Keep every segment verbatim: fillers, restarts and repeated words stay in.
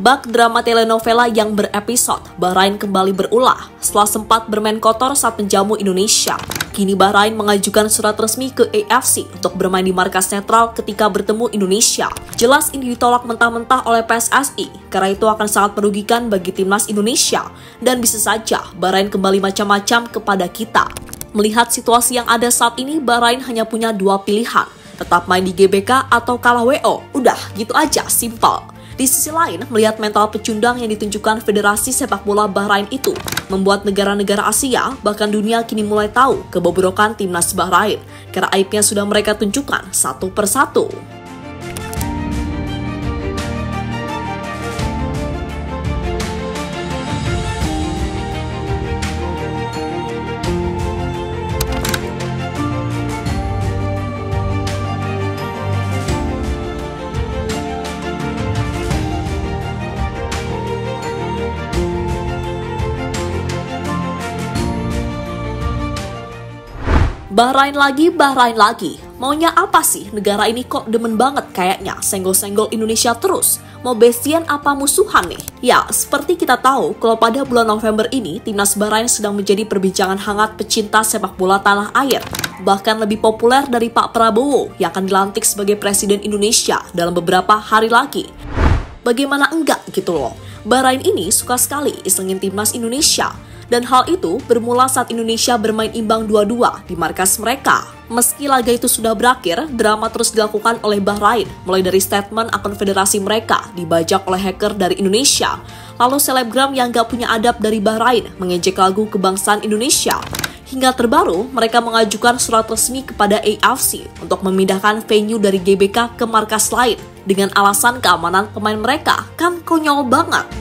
Bak drama telenovela yang berepisode, Bahrain kembali berulah setelah sempat bermain kotor saat menjamu Indonesia. Kini Bahrain mengajukan surat resmi ke A F C untuk bermain di markas netral ketika bertemu Indonesia. Jelas ini ditolak mentah-mentah oleh P S S I, karena itu akan sangat merugikan bagi timnas Indonesia. Dan bisa saja Bahrain kembali macam-macam kepada kita. Melihat situasi yang ada saat ini, Bahrain hanya punya dua pilihan. Tetap main di G B K atau kalah W O. Udah, gitu aja, simpel. Di sisi lain, melihat mental pecundang yang ditunjukkan Federasi Sepak Bola Bahrain itu, membuat negara-negara Asia, bahkan dunia kini mulai tahu kebobrokan timnas Bahrain, karena aibnya sudah mereka tunjukkan satu persatu. Bahrain lagi, Bahrain lagi. Maunya apa sih? Negara ini kok demen banget kayaknya senggol-senggol Indonesia terus. Mau bestian apa musuhan nih? Ya, seperti kita tahu, kalau pada bulan November ini, timnas Bahrain sedang menjadi perbincangan hangat pecinta sepak bola tanah air. Bahkan lebih populer dari Pak Prabowo yang akan dilantik sebagai Presiden Indonesia dalam beberapa hari lagi. Bagaimana enggak gitu loh? Bahrain ini suka sekali isengin timnas Indonesia. Dan hal itu bermula saat Indonesia bermain imbang dua dua di markas mereka. Meski laga itu sudah berakhir, drama terus dilakukan oleh Bahrain, mulai dari statement akun federasi mereka dibajak oleh hacker dari Indonesia, lalu selebgram yang gak punya adab dari Bahrain mengejek lagu kebangsaan Indonesia. Hingga terbaru, mereka mengajukan surat resmi kepada A F C untuk memindahkan venue dari G B K ke markas lain dengan alasan keamanan pemain mereka. Kan konyol banget.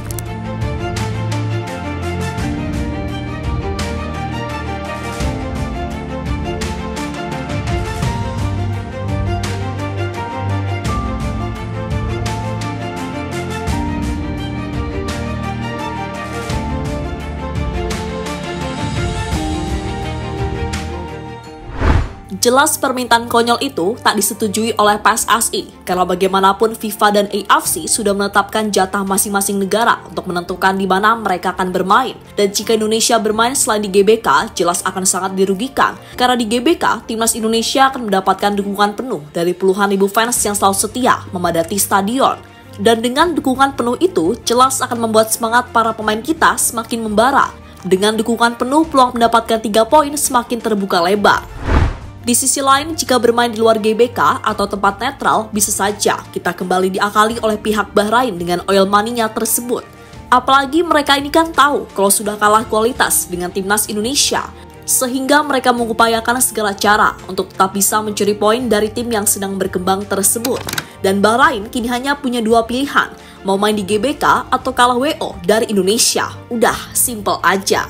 Jelas permintaan konyol itu tak disetujui oleh P S S I, karena bagaimanapun FIFA dan A F C sudah menetapkan jatah masing-masing negara untuk menentukan di mana mereka akan bermain. Dan jika Indonesia bermain selain di G B K, jelas akan sangat dirugikan, karena di G B K, timnas Indonesia akan mendapatkan dukungan penuh dari puluhan ribu fans yang selalu setia memadati stadion. Dan dengan dukungan penuh itu, jelas akan membuat semangat para pemain kita semakin membara. Dengan dukungan penuh, peluang mendapatkan tiga poin semakin terbuka lebar. Di sisi lain, jika bermain di luar G B K atau tempat netral, bisa saja kita kembali diakali oleh pihak Bahrain dengan oil money-nya tersebut. Apalagi mereka ini kan tahu kalau sudah kalah kualitas dengan timnas Indonesia, sehingga mereka mengupayakan segala cara untuk tetap bisa mencuri poin dari tim yang sedang berkembang tersebut. Dan Bahrain kini hanya punya dua pilihan, mau main di G B K atau kalah W O dari Indonesia. Udah, simple aja.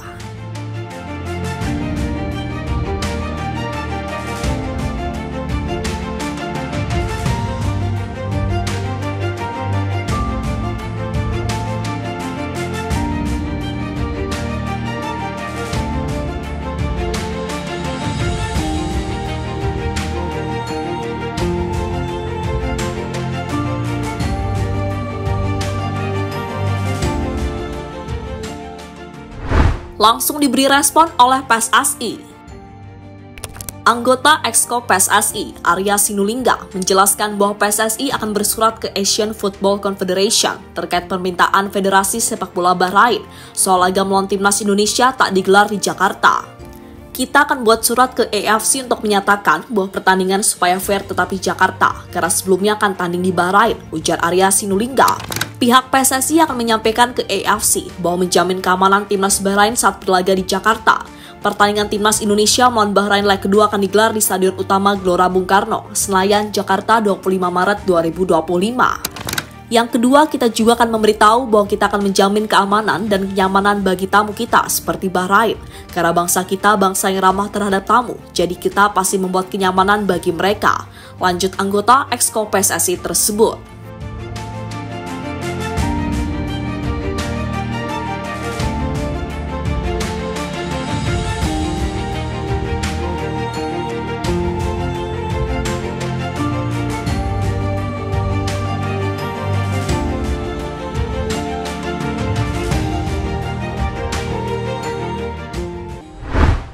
Langsung diberi respon oleh P S S I. Anggota Exco P S S I, Arya Sinulinga, menjelaskan bahwa P S S I akan bersurat ke Asian Football Confederation terkait permintaan Federasi Sepak Bola Bahrain soal laga melawan timnas Indonesia tak digelar di Jakarta. Kita akan buat surat ke A F C untuk menyatakan bahwa pertandingan supaya fair tetap di Jakarta, karena sebelumnya akan tanding di Bahrain, ujar Arya Sinulinga. Pihak P S S I akan menyampaikan ke A F C bahwa menjamin keamanan timnas Bahrain saat berlaga di Jakarta. Pertandingan timnas Indonesia melawan Bahrain leg kedua akan digelar di Stadion Utama Gelora Bung Karno, Senayan, Jakarta dua puluh lima Maret dua ribu dua puluh lima. Yang kedua, kita juga akan memberitahu bahwa kita akan menjamin keamanan dan kenyamanan bagi tamu kita seperti Bahrain. Karena bangsa kita bangsa yang ramah terhadap tamu, jadi kita pasti membuat kenyamanan bagi mereka. Lanjut anggota Exco P S S I tersebut.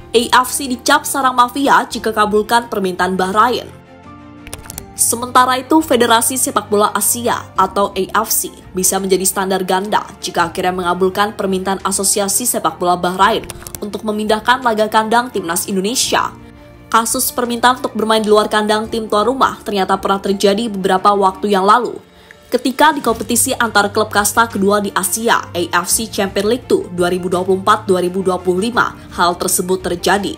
A F C dicap sarang mafia jika kabulkan permintaan Bahrain. Sementara itu, Federasi Sepak Bola Asia atau A F C bisa menjadi standar ganda jika akhirnya mengabulkan permintaan Asosiasi Sepak Bola Bahrain untuk memindahkan laga kandang timnas Indonesia. Kasus permintaan untuk bermain di luar kandang tim tuan rumah ternyata pernah terjadi beberapa waktu yang lalu. Ketika di kompetisi antar klub kasta kedua di Asia, A F C Champions League dua ribu dua puluh empat dua ribu dua puluh lima, hal tersebut terjadi.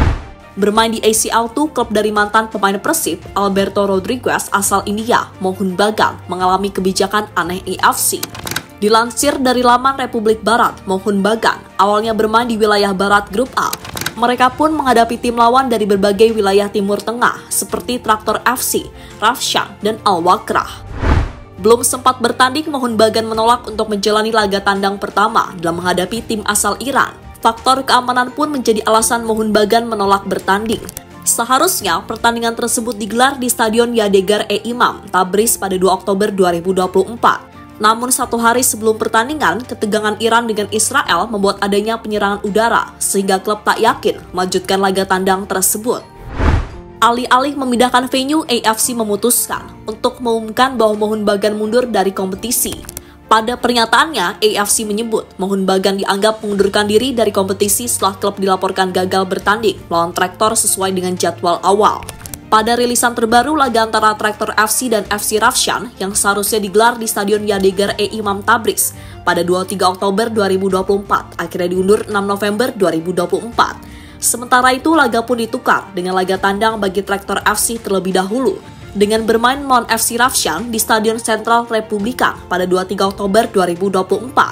Bermain di A C L dua, klub dari mantan pemain Persib, Alberto Rodriguez asal India, Mohun Bagan, mengalami kebijakan aneh A F C. Dilansir dari laman Republik Barat, Mohun Bagan awalnya bermain di wilayah Barat Grup A. Mereka pun menghadapi tim lawan dari berbagai wilayah Timur Tengah, seperti Traktor F C, Rafshan, dan Al-Wakrah. Belum sempat bertanding, Mohun Bagan menolak untuk menjalani laga tandang pertama dalam menghadapi tim asal Iran. Faktor keamanan pun menjadi alasan Mohun Bagan menolak bertanding. Seharusnya pertandingan tersebut digelar di Stadion Yadegar E Imam, Tabriz pada dua Oktober dua ribu dua puluh empat. Namun satu hari sebelum pertandingan, ketegangan Iran dengan Israel membuat adanya penyerangan udara, sehingga klub tak yakin melanjutkan laga tandang tersebut. Alih-alih memindahkan venue, A F C memutuskan untuk mengumumkan bahwa Mohun Bagan mundur dari kompetisi. Pada pernyataannya, A F C menyebut Mohun Bagan dianggap mengundurkan diri dari kompetisi setelah klub dilaporkan gagal bertanding melawan Traktor sesuai dengan jadwal awal. Pada rilisan terbaru, laga antara Traktor F C dan F C Rafshan yang seharusnya digelar di Stadion Yadegar E Imam Tabriz pada dua puluh tiga Oktober dua ribu dua puluh empat akhirnya diundur enam November dua ribu dua puluh empat. Sementara itu, laga pun ditukar dengan laga tandang bagi Traktor F C terlebih dahulu, dengan bermain melawan F C Rafshan di Stadion Sentral Republika pada dua puluh tiga Oktober dua ribu dua puluh empat.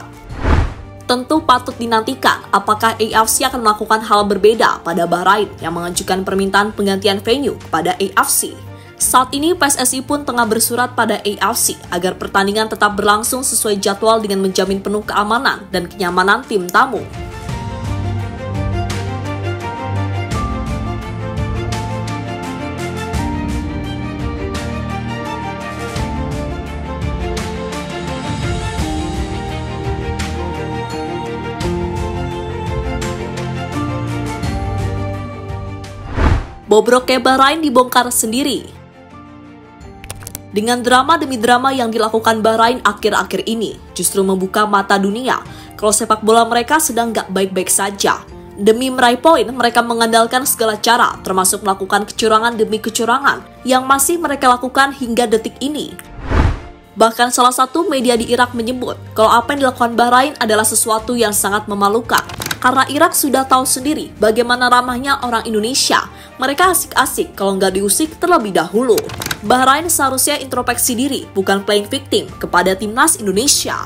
Tentu patut dinantikan apakah A F C akan melakukan hal berbeda pada Bahrain yang mengajukan permintaan penggantian venue kepada A F C. Saat ini P S S I pun tengah bersurat pada A F C agar pertandingan tetap berlangsung sesuai jadwal dengan menjamin penuh keamanan dan kenyamanan tim tamu. Bobroknya Bahrain dibongkar sendiri. Dengan drama demi drama yang dilakukan Bahrain akhir-akhir ini, justru membuka mata dunia kalau sepak bola mereka sedang gak baik-baik saja. Demi meraih poin, mereka mengandalkan segala cara, termasuk melakukan kecurangan demi kecurangan, yang masih mereka lakukan hingga detik ini. Bahkan salah satu media di Irak menyebut kalau apa yang dilakukan Bahrain adalah sesuatu yang sangat memalukan. Karena Irak sudah tahu sendiri bagaimana ramahnya orang Indonesia. Mereka asik-asik kalau nggak diusik terlebih dahulu. Bahrain seharusnya introspeksi diri, bukan playing victim kepada timnas Indonesia.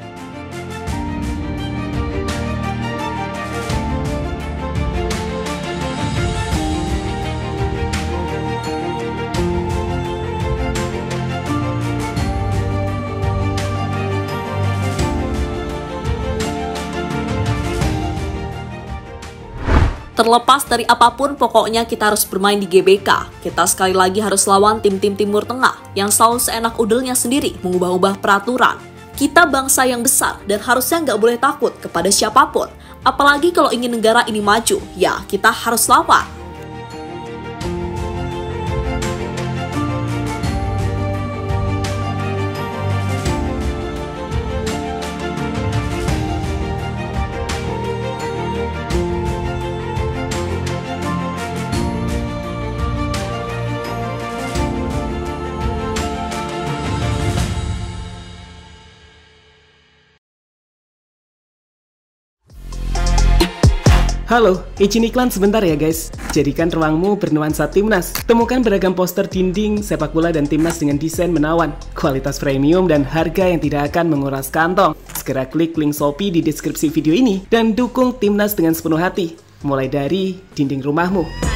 Terlepas dari apapun, pokoknya kita harus bermain di G B K. Kita sekali lagi harus lawan tim-tim Timur Tengah yang selalu seenak udelnya sendiri mengubah-ubah peraturan. Kita bangsa yang besar dan harusnya nggak boleh takut kepada siapapun. Apalagi kalau ingin negara ini maju, ya kita harus lawan. Halo, izin iklan sebentar ya guys. Jadikan ruangmu bernuansa timnas. Temukan beragam poster dinding, sepak bola dan timnas dengan desain menawan, kualitas premium dan harga yang tidak akan menguras kantong. Segera klik link Shopee di deskripsi video ini dan dukung timnas dengan sepenuh hati. Mulai dari dinding rumahmu.